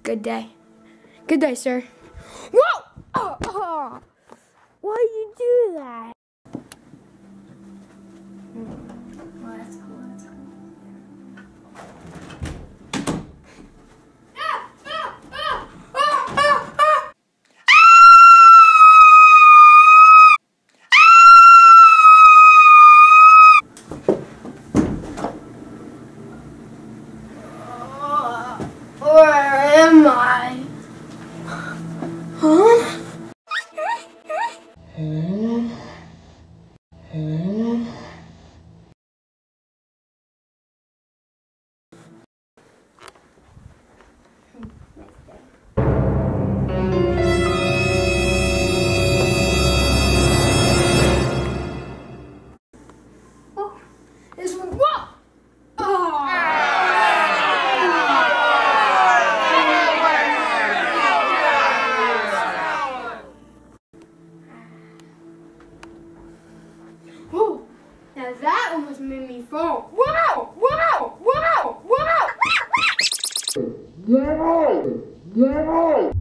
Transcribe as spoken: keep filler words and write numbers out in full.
Good day. Good day, sir. Whoa! Oh, oh. Why did you do that? Well, that's cool. That's cool. Where am I? Huh? Oh, this one. Whoa! Whoa! Now that almost made me fall. Wow! Wow! Wow! Wow! No! No!